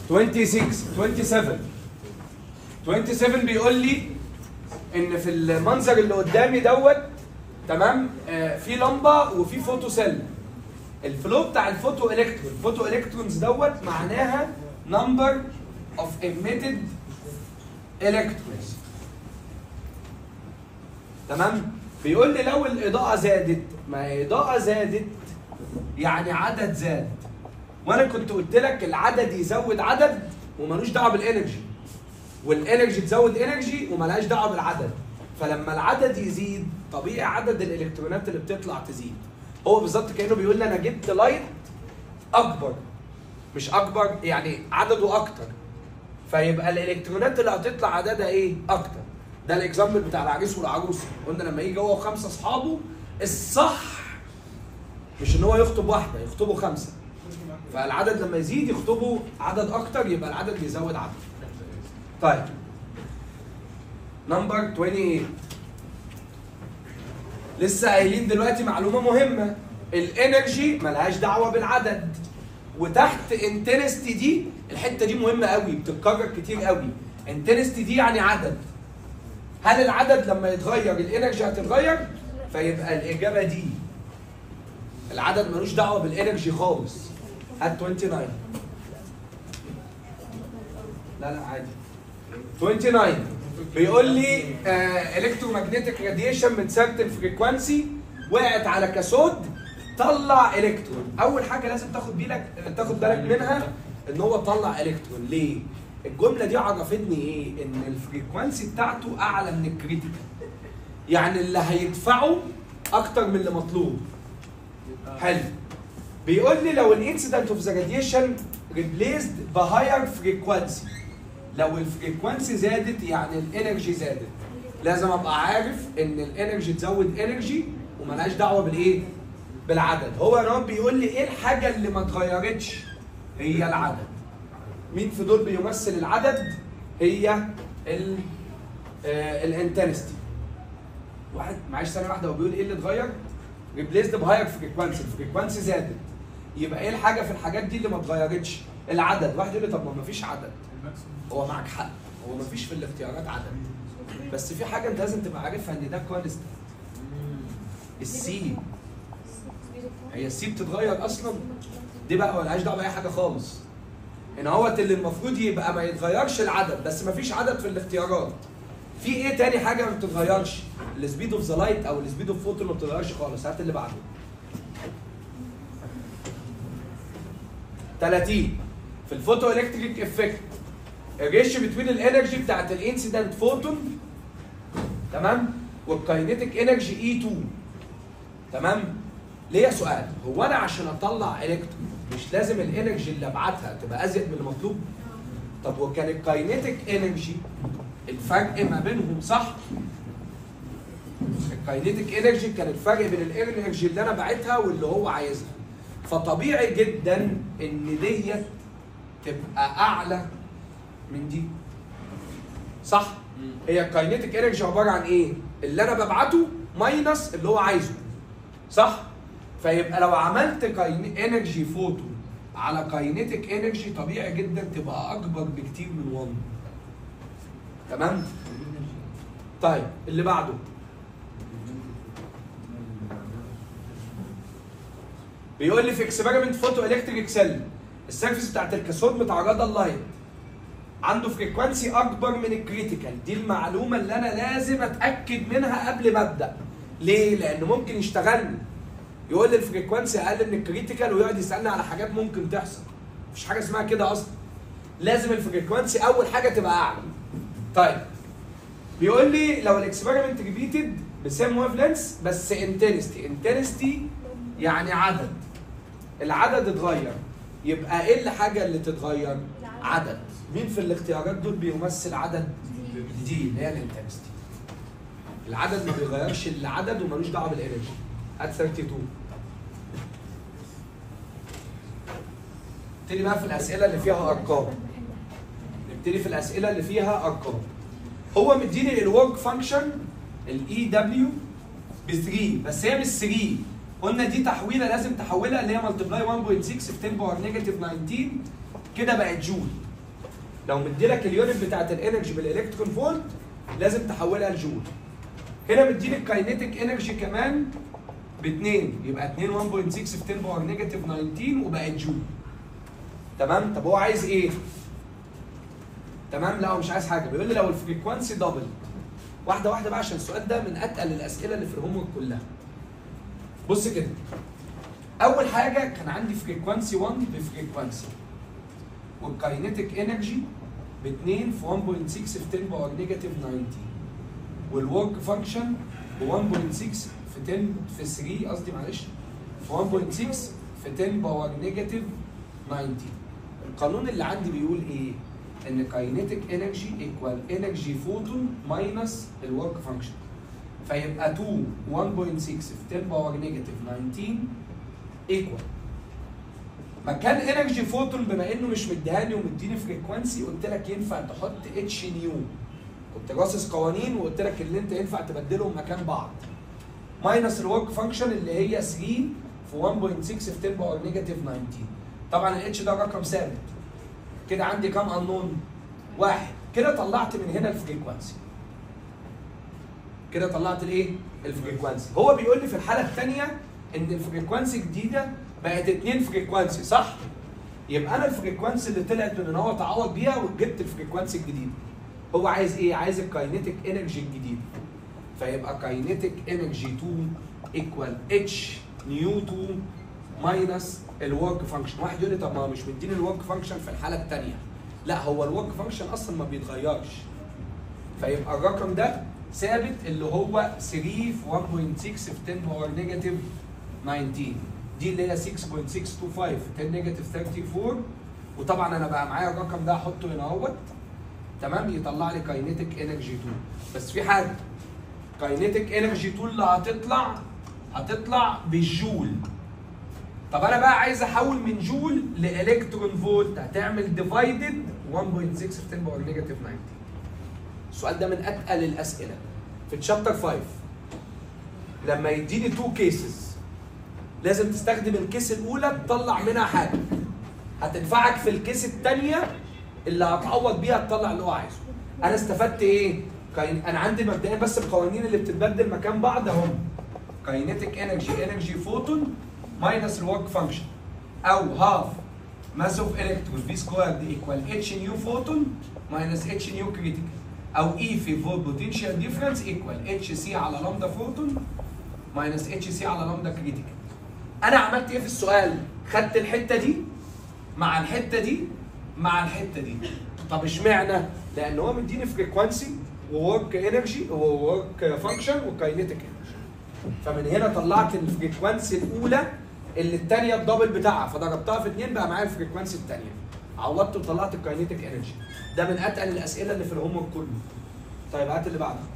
27 بيقول لي ان في المنظر اللي قدامي دوت تمام في لمبه وفي فوتو سيل. الفلو بتاع الفوتو الكترونز دوت معناها نمبر اوف emitted electrons. تمام؟ بيقول لي لو الاضاءه زادت، ما الاضاءه زادت يعني عدد زاد، وانا كنت قلت لك العدد يزود عدد ومالوش دعوه بالانرجي، والانرجي تزود انرجي ومالهاش دعوه بالعدد. فلما العدد يزيد طبيعي عدد الالكترونات اللي بتطلع تزيد. هو بالظبط كانه بيقول لي انا جبت لايت اكبر، مش اكبر يعني عدده اكتر، فيبقى الالكترونات اللي هتطلع عددها ايه؟ اكتر. ده الاكزامبل بتاع العريس والعروسه، قلنا لما يجي هو وخمسه اصحابه الصح مش ان هو يخطب واحده، يخطبوا خمسه. فالعدد لما يزيد يخطبوا عدد اكتر، يبقى العدد بيزود عدد. طيب نمبر 28 لسه قايلين دلوقتي معلومه مهمه، الانرجي ملهاش دعوه بالعدد، وتحت انتنستي دي الحته دي مهمه قوي بتتكرر كتير قوي. انتنستي دي يعني عدد، هل العدد لما يتغير الانرجي هتتغير؟ فيبقى الاجابه دي العدد ملوش دعوه بالانرجي خالص. هات 29. لا عادي. 29 بيقول لي الكترومagnetic راديشن من سيرتن فريكوانسي وقعت على كاثود طلع الكترون. اول حاجه لازم تاخد بالك منها ان هو طلع الكترون. ليه؟ الجمله دي عرفتني ايه؟ ان الفريكوانسي بتاعته اعلى من الكريتيكال، يعني اللي هيدفعه اكتر من اللي مطلوب. حلو. بيقول لي لو الانسيدنت اوف ذا راديشن ريبليسد بهاير فريكوانسي، لو الفريكوانسي زادت يعني الانرجي زادت. لازم ابقى عارف ان الانرجي تزود انرجي وملهاش دعوه بالايه؟ بالعدد. هو رب بيقول لي ايه الحاجه اللي ما اتغيرتش؟ هي العدد. مين في دول بيمثل العدد؟ هي الانتنستي. واحد معلش ثانيه واحده، هو بيقول ايه اللي اتغير؟ ريبليسد بهاير فريكوانسي، الفريكوانسي زادت. يبقى ايه الحاجه في الحاجات دي اللي ما اتغيرتش؟ العدد. واحد يقول لي طب ما فيش عدد. هو معك حق، هو ما فيش في الاختيارات عدد، بس في حاجه انت لازم تبقى عارفها ان ده كونستنت. السي، هي السي بتتغير اصلا، دي بقى ملهاش دعوه باي حاجه خالص. ان هوت اللي المفروض يبقى ما يتغيرش العدد، بس ما فيش عدد في الاختيارات. في ايه تاني حاجه ما بتتغيرش؟ السبيد اوف ذا لايت او السبيد اوف فوتون ما بتتغيرش خالص. هات اللي بعده. 30 في الفوتو الكتريك افكت الريش بتوين الانرجي بتاعت الانسيدنت فوتون تمام والكاينيتيك انرجي اي 2 تمام. ليه سؤال؟ هو انا عشان اطلع الكترون مش لازم الانرجي اللي ابعتها تبقى ازيد من المطلوب؟ طب وكان الكاينيتيك انرجي الفرق ما بينهم صح؟ الكاينيتيك انرجي كان الفرق بين الانرجي اللي انا باعتها واللي هو عايزها. فطبيعي جدا ان ديت تبقى اعلى من دي. صح؟ هي الكاينيتيك انرجي عباره عن ايه؟ اللي انا ببعته ماينس اللي هو عايزه. صح؟ فيبقى لو عملت انرجي فوتون على كاينيتيك انرجي طبيعي جدا تبقى اكبر بكتير من 1. تمام؟ طيب اللي بعده. بيقول لي في اكسبيرمنت فوتو الكتريك سيل السيرفيس بتاعت الكاثود متعرضه للايت عنده فريكوانسي اكبر من الكريتيكال. دي المعلومه اللي انا لازم اتاكد منها قبل ما ابدا. ليه؟ لانه ممكن يشتغلني يقول لي الفريكوانسي اقل من الكريتيكال ويقعد يسالني على حاجات ممكن تحصل. مفيش حاجه اسمها كده اصلا. لازم الفريكوانسي اول حاجه تبقى اعلى. طيب بيقول لي لو الاكسبيرمنت ريبيتد بسيم ويف لينس بس انتنستي يعني عدد. العدد اتغير، يبقى ايه الحاجه اللي تتغير؟ عدد. مين في الاختيارات دول بيمثل عدد؟ دي اللي هي الانتنستي. العدد ما بيغيرش العدد ومالوش دعوه بالانرجي. هات 32. نبتدي بقى في الاسئله اللي فيها ارقام. هو مديني الورك فانكشن الاي دبليو ب 3 بس هي مش 3. قلنا دي تحويله لازم تحولها اللي هي ملتبلاي 1.6 في 10 باور نيجاتيف 19 كده بقت جول. لو مديلك اليونت بتاعت الانرجي بالالكترون فولت لازم تحولها لجول. هنا مديني الكاينيتيك انرجي كمان ب 2 يبقى 2 1.6 في 10 باور نيجاتيف 19 وبقت جول. تمام؟ طب هو عايز ايه؟ تمام؟ لا هو مش عايز حاجه، بيقول لي لو الفريكوانسي دبل. واحده واحده بقى عشان السؤال ده من اتقل الاسئله اللي في الهوم ورك كلها. بص كده. اول حاجه كان عندي فريكوانسي 1 بفريكوانسي والكاينيتيك انرجي ب 2 في 1.6 في 10 باور نيجاتيف 19 والورك فانكشن ب 1.6 في 10 في 3 قصدي معلش في 1.6 في 10 باور نيجاتيف 19. القانون اللي عندي بيقول ايه؟ ان كاينيتيك انرجي ايكوال انرجي فوتون ماينس الورك فانكشن. فيبقى 2 1.6 في 10 باور نيجاتيف 19 ايكوال مكان انرجي فوتون بما انه مش مديهاني ومديني فريكوانسي قلت لك ينفع تحط اتش نيو. كنت راصص قوانين وقلت لك اللي انت ينفع تبدلهم مكان بعض. ماينس الورك فانكشن اللي هي 3 في 1.6 في 10 باور نيجاتيف 19. طبعا الاتش ده رقم ثابت. كده عندي كام انون؟ واحد. كده طلعت من هنا الفريكوانسي. كده طلعت الايه؟ الفريكوانسي. هو بيقول لي في الحاله الثانيه ان الفريكوانسي جديده بقت 2 فريكوانسي صح؟ يبقى انا الفريكوانسي اللي طلعت من ان هو تعوض بيها وجبت الفريكوانسي الجديده. هو عايز ايه؟ عايز الكاينيتيك انرجي الجديد. فيبقى كاينيتيك انرجي 2 ايكوال اتش نيو 2 ماينس الورك فانكشن. واحد يقول لي طب ما هو مش مديني الورك فانكشن في الحاله الثانيه. لا هو الورك فانكشن اصلا ما بيتغيرش. فيبقى الرقم ده ثابت اللي هو 3 في 1.6 في 10 باور نيجاتيف 19. دي اللي هي 6.625 في 10 نيجاتيف 34. وطبعا انا بقى معايا الرقم ده احطه هنا اهوت. تمام؟ يطلع لي كاينيتيك انرجي 2. بس في حاجه، كاينيتيك انرجي 2 اللي هتطلع بالجول. طب انا بقى عايز احول من جول لالكترون فولت، هتعمل ديفايدد 1.6 في 10 باور نيجاتيف 19. السؤال ده من اتقل الاسئله في تشابتر 5. لما يديني 2 كيسز لازم تستخدم الكيس الاولى تطلع منها حاجه هتنفعك في الكيس الثانيه اللي هتعوض بيها تطلع اللي هو عايزه. انا استفدت ايه؟ انا عندي مبدئيا بس القوانين اللي بتتبدل مكان بعض اهم. كاينيتيك انرجي فوتون ماينس الورك فانكشن او هاف ماس اوف الكترون في سكويرد ايكوال اتش نيو فوتون ماينس اتش نيو كريتيكال او اي في فور بوتنشال ديفرنس ايكوال اتش سي على لامدا فوتون ماينس اتش سي على لامدا كريتيكال. انا عملت ايه في السؤال؟ خدت الحته دي مع الحته دي مع الحته دي. طب اشمعنى؟ لان هو مديني فريكوانسي وورك انرجي وورك فانكشن وكاينيتيك انرجي. فمن هنا طلعت الفريكوانسي الاولى اللي الثانيه الدبل بتاعها فضربتها في 2 بقى معايا الفريكوانسي الثانيه. عوضت وطلعت الكاينيتيك انرجي. ده من اتقل الاسئله اللي في الهوم ورك كله. طيب هات اللي بعده.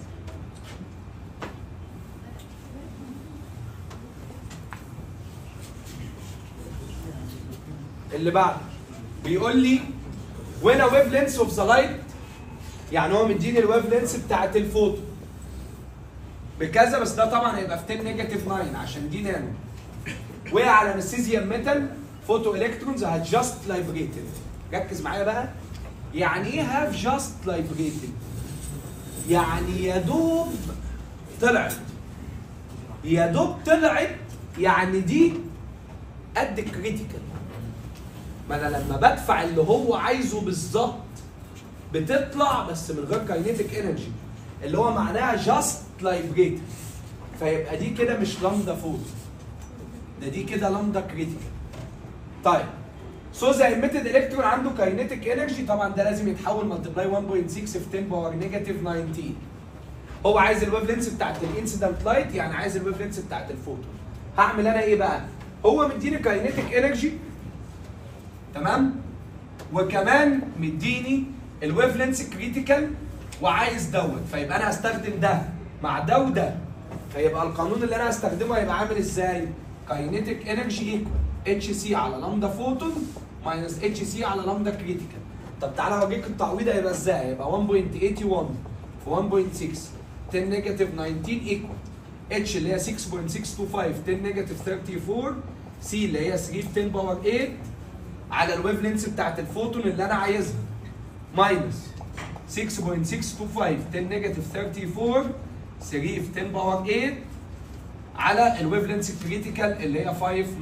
اللي بعده بيقول لي when a wavelength of the light، يعني هو مديني الويف لينس بتاعت الفوتو بكذا، بس ده طبعا هيبقى في 10 نيجاتيف 9 عشان دي نانو. وقع على ميسيزيوم ميتال فوتو الكترونز هات جاست لايبريتد. ركز معايا بقى. يعني ايه هاف جاست لايبريتد؟ يعني يا دوب طلعت. يا دوب طلعت يعني دي قد كريتيكال. ما انا لما بدفع اللي هو عايزه بالظبط بتطلع بس من غير كاينيتيك انرجي اللي هو معناها جاست لايبريتد. فيبقى دي كده مش لامدا فوتو، ده دي كده لامدا كريتيكال. طيب سو ذا ايميتد الكترون عنده كاينيتيك انرجي، طبعا ده لازم يتحول ملتبلاي 1.6 في 10 باور نيجاتيف 19. هو عايز الويف لينس بتاعت الانسيدنت لايت، يعني عايز الويف لينس بتاعت الفوتون. هعمل انا ايه بقى؟ هو مديني كاينيتيك انرجي تمام؟ وكمان مديني الويف لينس كريتيكال وعايز دوت، فيبقى انا هستخدم ده مع ده وده. فيبقى القانون اللي انا هستخدمه هيبقى عامل ازاي؟ كاينيتيك انرجي ايكوال اتش سي على لامدا فوتون ماينس اتش سي على لامدا كريتيكال. طب تعالى اوريك التعويض هيبقى ازاي؟ هيبقى 1.81 في 1.6 10 نيجاتيف 19 ايكوال اتش اللي هي 6.625 10 نيجاتيف 34 سي اللي هي 3 في 10 باور 8 على الويف لينس بتاعت الفوتون اللي انا عايزها ماينس 6.625 10 نيجاتيف 34 3 في 10 باور 8 على الويف لينث كريتيكال اللي هي 591.5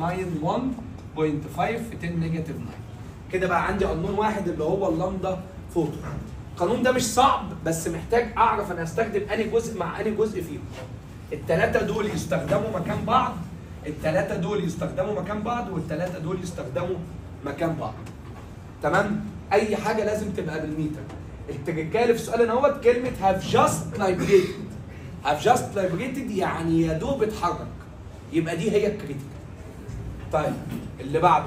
في 10 نيجاتيف 9. كده بقى عندي قانون واحد اللي هو اللامدا فوتون. القانون ده مش صعب بس محتاج اعرف انا هستخدم انهي جزء مع انهي جزء فيهم. الثلاثه دول يستخدموا مكان بعض، الثلاثه دول يستخدموا مكان بعض، والثلاثه دول يستخدموا مكان بعض. تمام؟ اي حاجه لازم تبقى بالميتر. التركايه اللي في السؤال اهوت كلمه هاف جاست لايبريتد. هاف جاست لايبريتد يعني يا دوب اتحرك. يبقى دي هي الكريتيكال. طيب اللي بعده.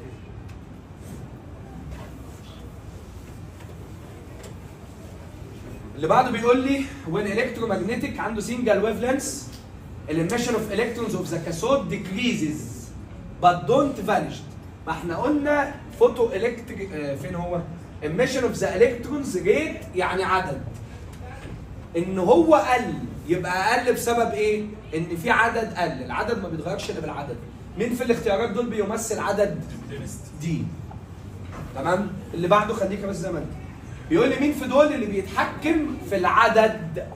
اللي بعده بيقول لي when electromagnetic عنده single wavelength emission of electrons of the cathode decreases but don't vanish. ما احنا قلنا فوتو الكتريك فين هو؟ emission of the electrons rate يعني عدد. ان هو قل يبقى اقل بسبب ايه؟ ان في عدد قل، العدد ما بيتغيرش الا بالعدد. مين في الاختيارات دول بيمثل عدد؟ دي. تمام؟ اللي بعده خليك بس زي ما انت. بيقول لي مين في دول اللي بيتحكم في العدد؟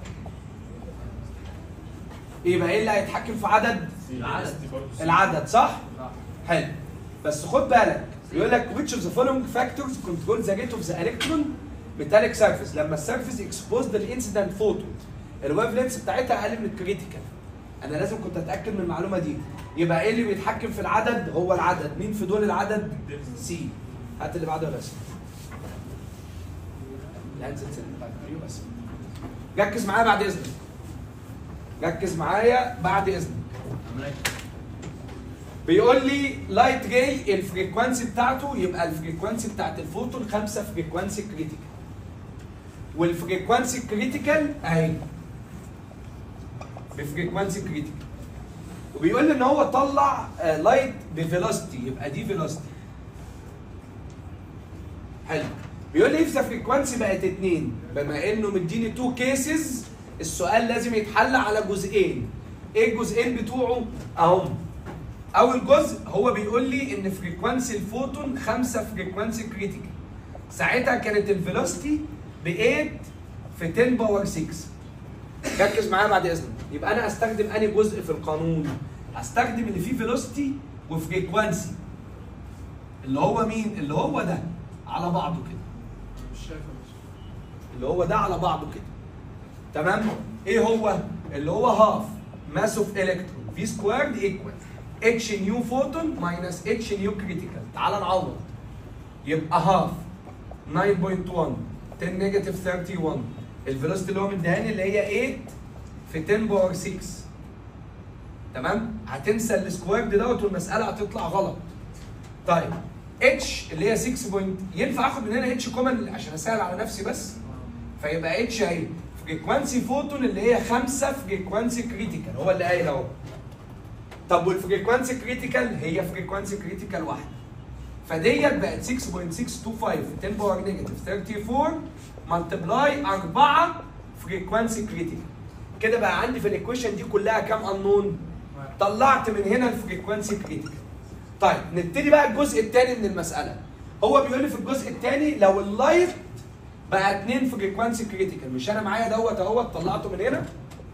يبقى ايه اللي هيتحكم في عدد؟ العدد صح؟ حلو. بس خد بالك بيقول لك which of the following factors control the rate of the electron metallic surface لما السيرفيس exposed للانسيدنت فوتون الويف لينث بتاعتها اقل من الكريتيكال. انا لازم كنت اتاكد من المعلومه دي. يبقى ايه اللي بيتحكم في العدد؟ هو العدد. مين في دول العدد؟ سي. هات اللي بعده بس. بس ركز معايا بعد اذنك. ركز معايا بعد اذنك. بيقول لي لايت راي الفريكوانسي بتاعته يبقى الفريكوانسي بتاعت الفوتون 5 فريكوانسي كريتيكال. والفريكوانسي كريتيكال اهي بفريكوانسي كريتيكال. وبيقول لي ان هو طلع لايت بفيلوسيتي يبقى دي فيلوسيتي. حلو. بيقول لي اذا فريكوانسي بقت 2 بما انه مديني 2 كيسز السؤال لازم يتحل على جزئين. ايه الجزئين بتوعه؟ اهم. اول جزء هو بيقول لي ان فريكوانسي الفوتون 5 فريكوانسي كريتيكال. ساعتها كانت الفيلوسيتي ب 8 في 10 باور 6. ركز معايا بعد اذنك. يبقى انا استخدم انهي جزء في القانون؟ استخدم اللي فيه فيلوسيتي وفريكوانسي. اللي هو مين؟ اللي هو ده على بعضه كده. مش شايفه اللي هو ده على بعضه كده. تمام؟ ايه هو؟ اللي هو هاف ماس اوف الكترون في سكويرد ايكوال اتش نيو فوتون ماينس اتش نيو كريتيكال. تعال نعوض. يبقى هاف 9.1 10 نيجاتيف 31 الفيلوسيتي اللي هو مديهاني اللي هي 8 في 10 باور 6. تمام؟ هتنسى السكويرد دوت والمساله هتطلع غلط. طيب اتش اللي هي 6 ينفع اخد من هنا اتش كومن عشان اسهل على نفسي بس. فيبقى اتش اهي فريكوانسي فوتون اللي هي 5 فريكوانسي كريتيكال هو اللي قايل اهو. طب والفريكوانسي كريتيكال هي فريكوانسي كريتيكال واحده. فديت بقت 6.625 في 10 باور نيجاتيف 34 ملتبلاي 4 فريكوانسي كريتيكال. كده بقى عندي في الايكويشن دي كلها كام انون؟ طلعت من هنا الفريكوانسي كريتيكال. طيب نبتدي بقى الجزء الثاني من المساله. هو بيقول لي في الجزء الثاني لو اللايت بقى 2 فريكوانسي كريتيكال، مش انا معايا دوت اهوت طلعته من هنا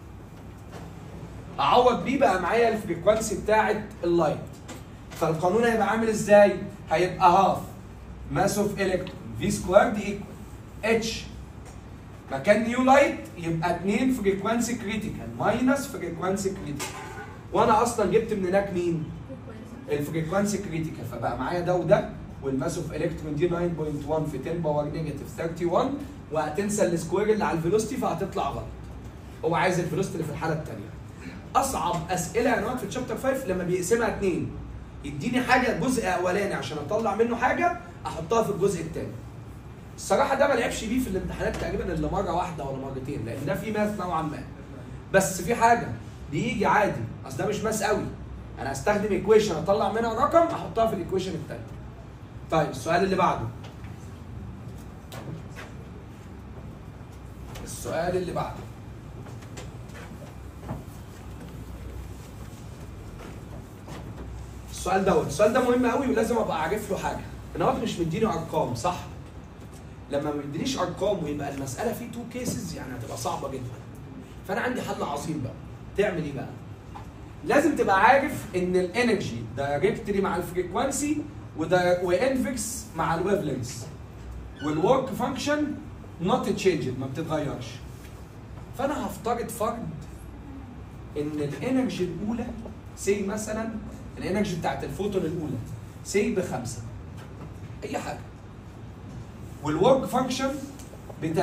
اعوض بيه بقى معايا الفريكوانسي بتاعت اللايت. فالقانون هيبقى عامل ازاي؟ هيبقى هاف ماس اوف الكترون في سكويرد ايكوال اتش مكان نيو لايت يبقى 2 فريكوانسي كريتيكال ماينس فريكوانسي كريتيكال. وانا اصلا جبت من هناك مين؟ الفريكوانسي كريتيكال. فبقى معايا ده وده والماس اوف الكترون دي 9.1 في 10 باور نيجاتيف 31 وهتنسى السكوير اللي على الفيلوسيتي فهتطلع غلط. هو عايز الفيلوسيتي اللي في الحاله الثانيه. اصعب اسئله يا نواد في الشابتر 5 لما بيقسمها 2 يديني حاجه جزء اولاني عشان اطلع منه حاجه احطها في الجزء الثاني. الصراحه ده ما لعبش بيه في الامتحانات تقريبا الا مره واحده ولا مرتين لان ده فيه ماث نوعا ما. بس في حاجه بيجي عادي اصل ده مش ماث قوي. انا هستخدم ايكويشن اطلع منها رقم احطها في الايكويشن الثاني. طيب السؤال اللي بعده. السؤال اللي بعده. السؤال ده مهم قوي ولازم ابقى عارف له حاجه. انا مش مديني ارقام صح؟ لما ما بيدينيش ارقام ويبقى المساله فيه تو كيسز يعني هتبقى صعبه جدا. فانا عندي حل عظيم بقى. تعمل ايه بقى؟ لازم تبقى عارف ان الانرجي دايركتلي مع الفريكوانسي وانفكس مع الويف لينث، والورك فانكشن نوت تشينجد ما بتتغيرش. فانا هفترض فرض ان الانرجي الاولى سي مثلا الانرجي بتاعت الفوتون الاولى سي ب5 اي حاجه، والورك فانكشن ب3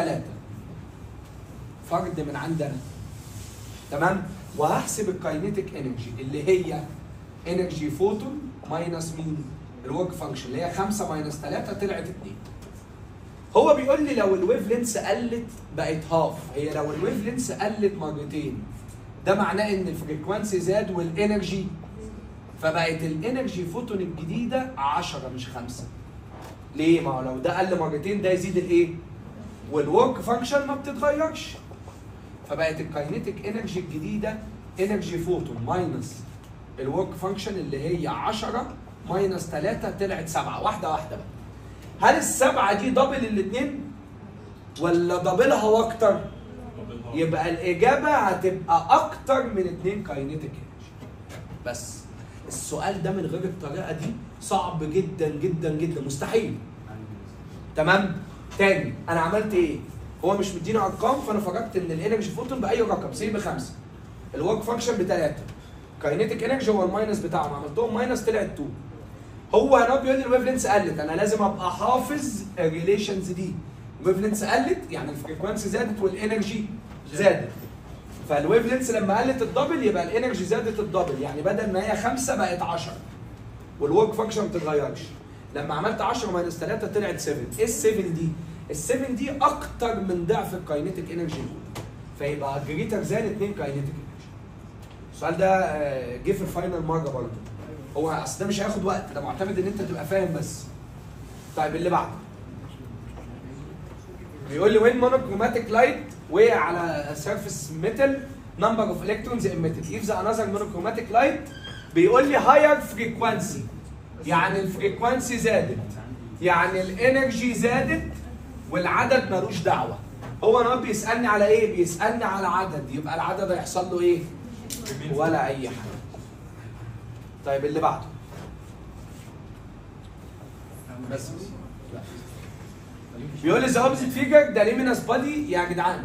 فرض من عندنا. تمام؟ وهحسب الكاينيتيك انرجي اللي هي انرجي فوتون ماينس مين؟ الورك فانكشن اللي هي 5 ماينس 3 طلعت 2. هو بيقول لي لو الويف لينس قلت بقت هاف، هي لو الويف لينس قلت مرتين ده معناه ان الفريكوانسي زاد والانرجي، فبقت الانرجي فوتون الجديده 10 مش 5. ليه؟ ما هو لو ده قل مرتين ده يزيد الايه؟ والورك فانكشن ما بتتغيرش. فبقت الكاينيتيك انرجي الجديده انرجي فوتون ماينس الورك فانكشن اللي هي 10 ماينس 3 طلعت 7. واحده واحده بقى. هل ال7 دي دبل الاثنين ولا دبلها واكتر؟ يبقى الاجابه هتبقى اكتر من 2 كاينيتيك انرجي. بس السؤال ده من غير الطريقه دي صعب جدا جدا جدا، مستحيل. تمام؟ تاني انا عملت ايه؟ هو مش مديني ارقام، فانا فرضت ان الانرجي فوتون باي رقم سي ب5، الورك فانكشن ب3، كاينيتيك انرجي هو الماينس بتاعهم، عملتهم ماينس طلعت 2. هو هنا بيقول لي الويف لينث قلت، انا لازم ابقى حافظ الريليشنز دي. الويف لينث قلت يعني الفريكوانسي زادت والانرجي زادت. فالويف لينث لما قلت الدبل يبقى الانرجي زادت الدبل، يعني بدل ما هي 5 بقت 10. والورك فانكشن ما بتتغيرش. لما عملت 10 ماينس 3 طلعت 7. ايه ال7 دي؟ ال7 دي اكتر من ضعف الكاينيتيك انرجي الاولى. فيبقى جريتر ذان 2 كاينيتيك انرجي. السؤال ده جه في الفاينل مره برضه. هو اصل ده مش هياخد وقت، ده معتمد ان انت تبقى فاهم بس. طيب اللي بعده. بيقول لي وين مونوكروماتيك لايت وقع على سيرفيس ميتال نمبر اوف الكترونز ايميتد if the another monochromatic light بيقول لي هاير فريكوانسي، يعني الفريكوانسي زادت، يعني الانرجي زادت والعدد ملوش دعوه. هو انا بيسالني على ايه؟ بيسالني على عدد، يبقى العدد هيحصل له ايه؟ ولا اي حاجه. طيب اللي بعده. بس بيقول لي ذا اوبزيت فيجر ده ليمينس بادي يا جدعان.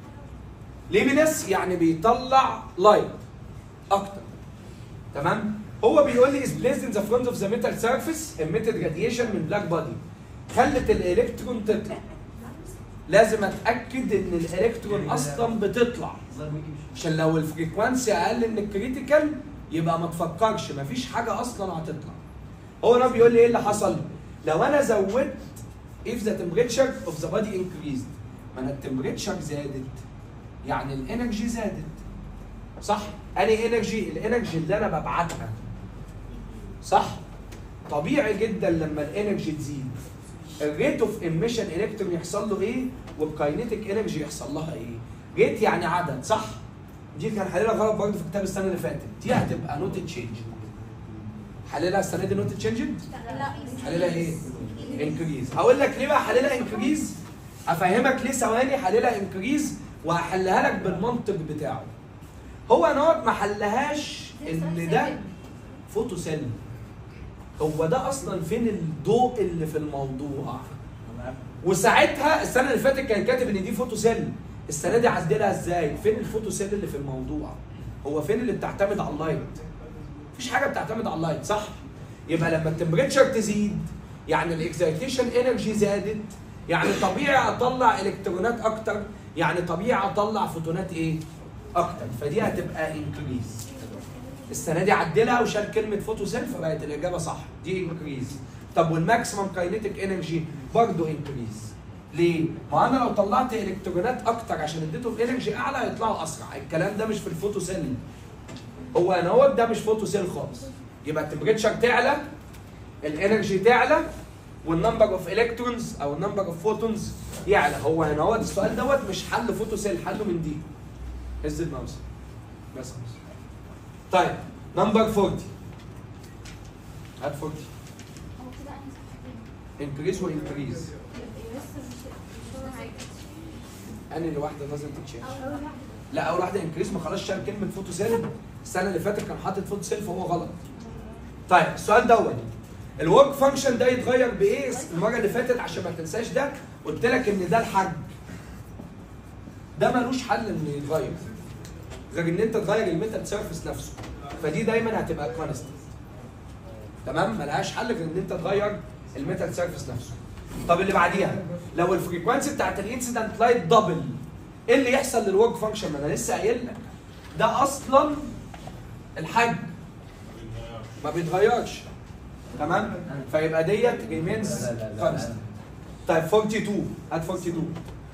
ليمينس يعني بيطلع لايت اكتر. تمام؟ هو بيقول لي is placed in the front of the metal surface emitted radiation من بلاك بادي. خلت الالكترون تطلع. لازم اتاكد ان الالكترون اصلا بتطلع. عشان لو الفريكوانسي اقل من الكريتيكال يبقى ما تفكرش، مفيش حاجه اصلا هتطلع. هو هنا بيقول لي ايه اللي حصل؟ لو انا زودت if the temperature of the body increased، ما انا التمبريتشر زادت يعني الانرجي زادت. صح؟ انهي انرجي؟ الانرجي اللي انا ببعتها. صح؟ طبيعي جدا لما الانرجي تزيد الريت اوف ايميشن الكترون يحصل له ايه؟ والكاينيتيك انرجي يحصل لها ايه؟ ريت يعني عدد، صح؟ دي كان حللها غلط برضه في كتاب السنه اللي فاتت، دي هتبقى نوت تشينج. حللها السنه دي نوت تشينج؟ لا. حللها ايه؟ انكريز. هقول لك ليه بقى حللها انكريز؟ افهمك ليه ثواني حللها انكريز وهحلها لك بالمنطق بتاعه. هو نوت ما حلهاش ان ده فوتو سيل. هو ده اصلا فين الضوء اللي في الموضوع؟ وساعتها السنه اللي فاتت كان كاتب ان دي فوتو سيل، السنه دي عدلها ازاي؟ فين الفوتو سيل اللي في الموضوع؟ هو فين اللي بتعتمد على اللايت؟ مفيش حاجه بتعتمد على اللايت، صح؟ يبقى لما التمبريتشر تزيد يعني الاكسايتيشن انرجي زادت، يعني طبيعي اطلع الكترونات اكتر، يعني طبيعي اطلع فوتونات ايه؟ اكتر، فدي هتبقى انكريز. السنه دي عدلها وشال كلمه فوتو سيل فبقت الاجابه صح، دي انكريز. طب والماكسيمم كاينيتيك انرجي برضه انكريز. ليه؟ ما انا لو طلعت الكترونات اكتر عشان اديتهم انرجي اعلى هيطلعوا اسرع، الكلام ده مش في الفوتو سيل. هو انا هو ده مش فوتو سيل خالص. يبقى التمبريتشر تعلى، الانرجي تعلى، والنمبر اوف الكترونز او النمبر اوف فوتونز يعلى. هو هنا هو السؤال دوت مش حل فوتو سيل، حله من دي. هز الماوس بس خلاص. طيب نمبر 40. هات 40. انكريز وانكريز. انهي واحده لازم تتشال؟ لا اول واحده انكريز، ما خلاص شال كلمه فوتو سيل. السنه اللي فاتت كان حاطط فوتو سيل فهو غلط. طيب السؤال دوت الورك فانكشن ده يتغير بايه؟ المره اللي فاتت عشان ما تنساش ده قلت لك ان ده الحجم. ده ملوش حل انه يتغير غير ان انت تغير الميتال سيرفيس نفسه، فدي دايما هتبقى كونستنت. تمام؟ ملهاش حل غير ان انت تغير الميتال سيرفيس نفسه. طب اللي بعديها لو الفريكوانسي بتاعت الانسيدنت لايت دبل ايه اللي يحصل للورك فانكشن؟ ما انا لسه قايل لك ده اصلا الحجم ما بيتغيرش. تمام؟ فيبقى ديت ريمينز كونستنت. طيب 42 هات 42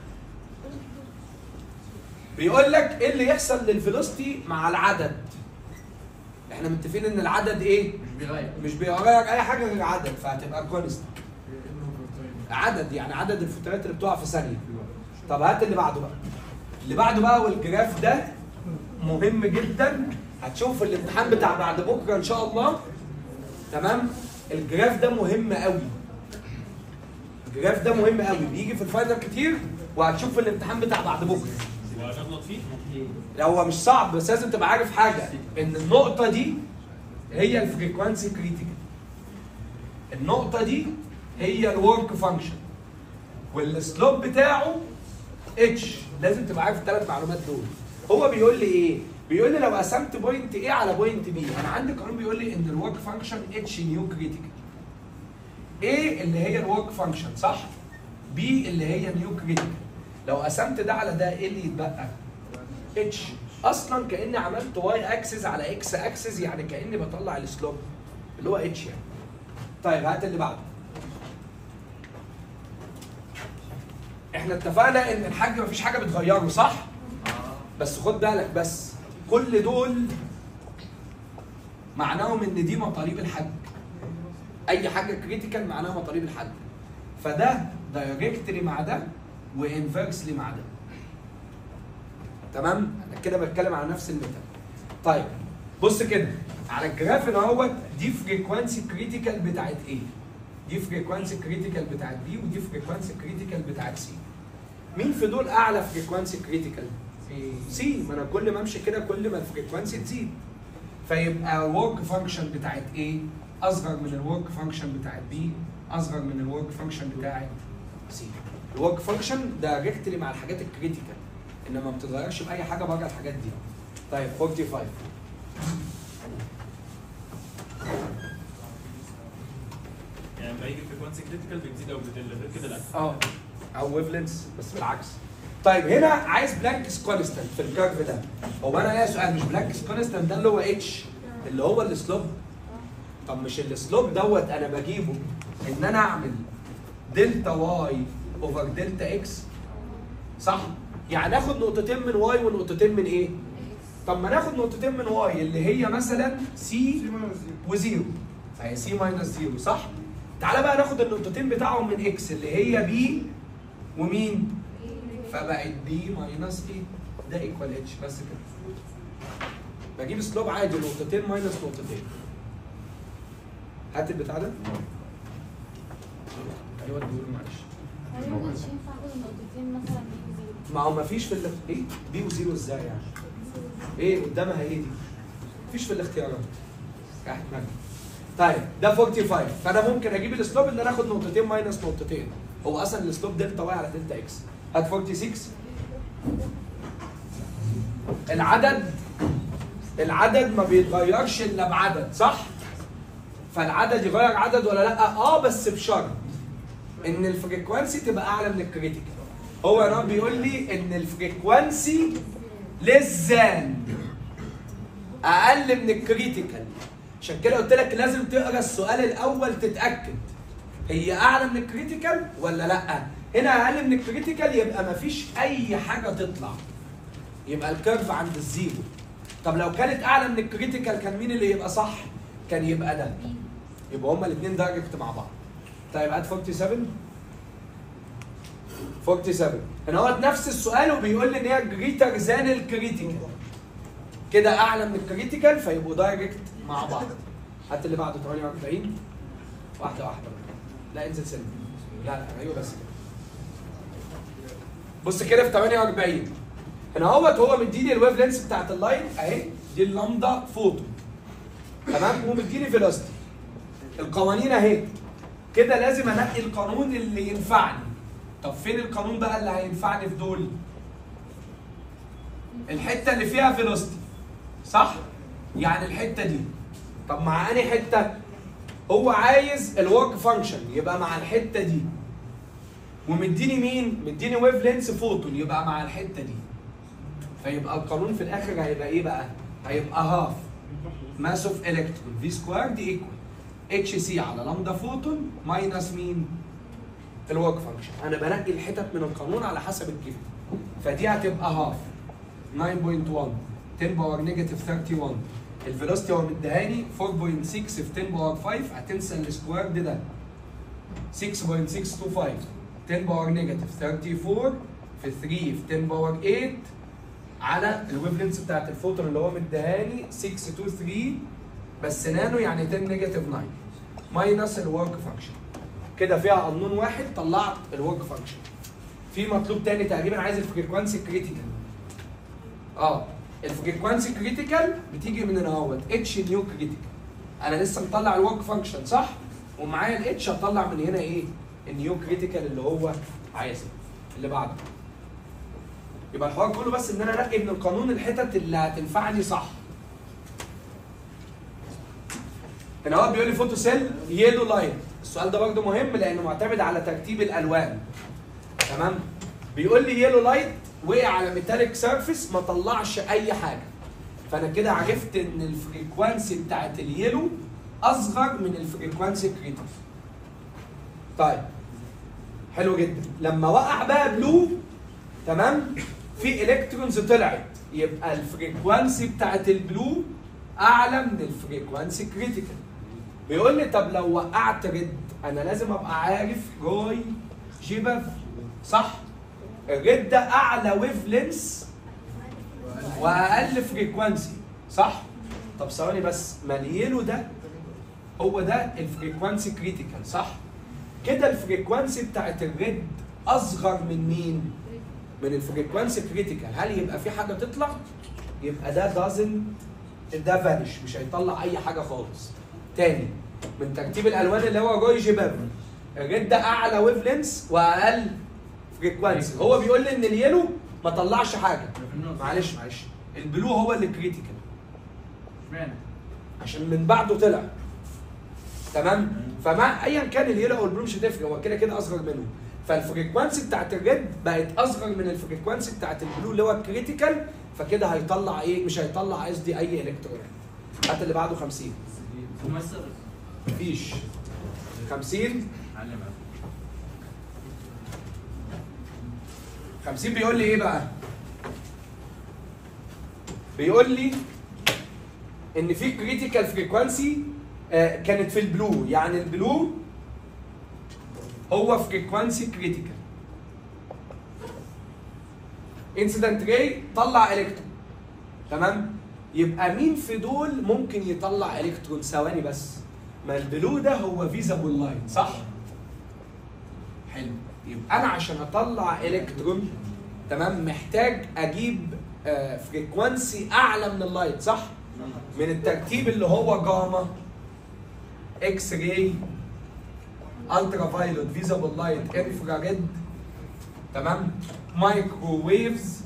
بيقول لك ايه اللي يحصل للفيلوسيتي مع العدد؟ احنا متفقين ان العدد ايه؟ مش بيغير اي حاجه غير عدد، فهتبقى كونستنت. عدد يعني عدد الفترات اللي بتقع في ثانيه. طب هات اللي بعده بقى. اللي بعده بقى والجراف ده مهم جدا، هتشوف الامتحان بتاع بعد بكره ان شاء الله. تمام؟ الجراف ده مهم قوي. الجراف ده مهم قوي بيجي في الفاينل كتير وهتشوف الامتحان بتاع بعد بكره. هنغلط فيه؟ هو مش صعب بس لازم تبقى عارف حاجه ان النقطه دي هي الفريكوانسي كريتيكال. النقطه دي هي الورك فانكشن والسلوب بتاعه اتش. لازم تبقى عارف الثلاث معلومات دول. هو بيقول لي ايه؟ بيقول لي لو قسمت بوينت ايه على بوينت بي، انا عندي قانون بيقول لي ان الورك فانكشن اتش نيو كريتيكال. ايه اللي هي الورك فانكشن صح؟ بي اللي هي نيو كريتيكال. لو قسمت ده على ده ايه اللي يتبقى؟ اتش. اصلا كاني عملت واي اكسس على اكس اكسس، يعني كاني بطلع السلوب اللي هو اتش يعني. طيب هات اللي بعده. احنا اتفقنا ان الحجم مفيش حاجه بتغيره صح؟ بس خد بالك بس كل دول معناهم ان دي مطالب الحجم. اي حاجه كريتيكال معناها مطالب الحجم. فده دايركتلي مع ده وانفرسلي مع ده. تمام؟ انا كده بتكلم على نفس الميتال. طيب بص كده على الجراف اللي هو دي فريكوانسي كريتيكال بتاعت ايه؟ دي فريكوانسي كريتيكال بتاعت بي ودي فريكوانسي كريتيكال بتاعت سي. مين في دول اعلى فريكوانسي كريتيكال؟ سي. ما انا كل ما امشي كده كل ما الفريكوانسي تزيد. فيبقى الورك فانكشن بتاعت ايه؟ اصغر من الورك فانكشن بتاعت بي، اصغر من الورك فانكشن بتاعت سي. الورك فانكشن دايركتلي مع الحاجات الكريتيكال انما ما بتتغيرش باي حاجه بره الحاجات دي. طيب 45 يعني لما يجي فريكوانسي كريتيكال بتزيد او بتقل غير كده لا. او ويفلنس بس بالعكس. طيب هنا عايز بلانكس كونستانت في الكيرف ده. هو انا ليا سؤال، مش بلانكس كونستانت ده اللي هو اتش اللي هو السلوب؟ طب مش السلوب دوت انا بجيبه ان انا اعمل دلتا واي اوفر دلتا اكس صح؟ يعني اخد نقطتين من واي ونقطتين من ايه؟ طب ما ناخد نقطتين من واي اللي هي مثلا سي وزيرو، فهي سي ماينس زيرو صح؟ تعالى بقى ناخد النقطتين بتاعهم من اكس اللي هي بي ومين؟ فبقت بي ماينس ايه؟ ده ايكوال اتش بس كده. بجيب سلوب عادي نقطتين ماينس نقطتين. هات البتاع ده. ايوه اديله معلش. ايوه مش ينفع اخد النقطتين مثلا بي وزيرو. ما هو مفيش في ايه؟ بي وزيرو ازاي يعني؟ ايه قدامها ايه دي؟ مفيش في الاختيارات. راحت مالك. طيب ده 45 فانا ممكن اجيب السلوب ان انا اخد نقطتين ماينس نقطتين. هو اصلا السلوب دلتا واي على دلتا اكس. هات 46 العدد ما بيتغيرش الا بعدد صح؟ فالعدد يغير عدد ولا لا؟ بس بشرط ان الفريكوانسي تبقى اعلى من الكريتيكال. هو هنا بيقول لي ان الفريكوانسي للزان اقل من الكريتيكال. عشان كده قلت لك لازم تقرا السؤال الاول تتاكد هي اعلى من الكريتيكال ولا لا. هنا اقل من الكريتيكال يبقى مفيش اي حاجه تطلع، يبقى الكيرف عند الزيرو. طب لو كانت اعلى من الكريتيكال كان مين اللي يبقى صح؟ كان يبقى ده. يبقى هما الاثنين دايركت مع بعض. طيب هات 47 هنا هو نفس السؤال وبيقول لي ان هي جريتر ذان الكريتيكال. كده اعلى من الكريتيكال فيبقوا دايركت مع بعض. هات اللي بعده 48 واحده. لا انزل سنه. لا ايوه بس كده. بص كده في 48 هنا هو مديني الويف لينس بتاعت اللاين اهي، دي اللامدا فوتون تمام، ومديني فيلوسيتي. القوانين اهي كده، لازم انقي القانون اللي ينفعني. طب فين القانون بقى اللي هينفعني في دول؟ الحته اللي فيها فيلوسيتي صح؟ يعني الحته دي. طب مع انهي حته؟ هو عايز الورك فانكشن يبقى مع الحته دي، ومديني مين؟ مديني ويف لينس فوتون يبقى مع الحته دي. فيبقى القانون في الاخر هيبقى ايه بقى؟ هيبقى هاف ماس اوف الكترون في سكوير دي ايكوال اتش سي على لامدا فوتون ماينس مين؟ الورك فانكشن. انا بنقي الحتت من القانون على حسب الجيفن. فدي هتبقى هاف 9.1 10 باور نيجاتيف 31. الفيلوسيتي هو مديهاني 4.6 في 10 باور 5، هتنسى السكوير ده 6.625 10 باور نيجاتيف 34 في 3 في 10 باور 8 على الويف لينس بتاعت الفوتون اللي هو مديهاني 623 بس نانو يعني 10 نيجاتيف 9 ماينس الورك فانكشن. كده فيها قانون واحد طلعت الورك فانكشن. في مطلوب تاني تقريبا عايز الفريكوانسي كريتيكال. الفريكوانسي كريتيكال بتيجي من هنا اهوت اتش نيو كريتيكال. انا لسه مطلع الورك فانكشن صح؟ ومعايا الاتش هطلع من هنا ايه؟ النيو كريتيكال اللي هو عايزه. اللي بعده. يبقى الحوار كله بس ان انا انقي من القانون الحتت اللي هتنفعني صح. هنا هو بيقول لي فوتو سيل يلو لاين. السؤال ده برضه مهم لانه معتمد على ترتيب الالوان. تمام؟ بيقول لي يلو لايت وقع على ميتاليك سيرفيس ما طلعش اي حاجه. فانا كده عرفت ان الفريكوانسي بتاعت اليلو اصغر من الفريكوانسي كريتيكال. طيب حلو جدا. لما وقع بقى بلو تمام؟ في الكترونز طلعت، يبقى الفريكوانسي بتاعت البلو اعلى من الفريكوانسي كريتيكال. بيقول لي طب لو وقعت ريد انا لازم ابقى عارف روي جيبف صح؟ الريد ده اعلى ويف لينس واقل فريكوانسي صح؟ طب ثواني بس، ما اليلو ده هو ده الفريكوانسي كريتيكال صح؟ كده الفريكوانسي بتاعت الريد اصغر من مين؟ من الفريكوانسي كريتيكال. هل يبقى في حاجه تطلع؟ يبقى ده ده فانش، مش هيطلع اي حاجه خالص. تاني من ترتيب الالوان اللي هو روي جيباب، الريد ده اعلى ويف لينس واقل فريكوانسي. هو بيقول لي ان اليلو ما طلعش حاجه. معلش البلو هو اللي كريتيكال. عشان من بعده طلع. تمام؟ فما ايا كان اليلو او البلو مش هتفرق، هو كده كده اصغر منه. فالفريكوانسي بتاعت الريد بقت اصغر من الفريكوانسي بتاعت البلو اللي هو الكريتيكال، فكده هيطلع ايه؟ مش هيطلع قصدي اي الكترون. هات اللي بعده 50. مفيش 50 بيقول لي ايه بقى؟ بيقول لي ان في كريتيكال فريكوانسي كانت في البلو، يعني البلو هو فريكوانسي كريتيكال. انسيدنت راي طلع الكترون تمام؟ يبقى مين في دول ممكن يطلع الكترون؟ ثواني بس، ما البلو ده هو فيزابل لايت صح؟ حلو. يبقى انا عشان اطلع الكترون تمام محتاج اجيب فريكوانسي اعلى من اللايت صح؟ من الترتيب اللي هو جاما، اكس راي، الترا فايلوت، فيزابل لايت، انفراريد تمام؟ مايكرو ويفز،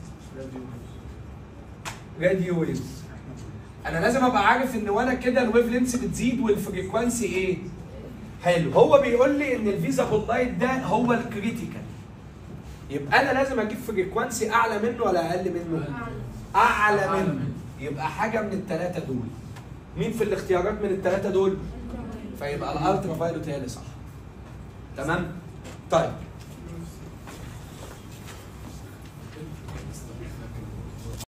راديو ويفز. انا لازم ابقى عارف ان وانا كده الويف لينس بتزيد والفريكوانسي ايه؟ حلو. هو بيقول لي ان الفيزابل لايت ده هو الكريتيكال. يبقى انا لازم اجيب فريكوانسي اعلى منه ولا اقل منه؟ اعلى منه. يبقى حاجه من الثلاثه دول. مين في الاختيارات من الثلاثه دول؟ فيبقى الالترا فايلوت هي اللي صح. تمام؟ طيب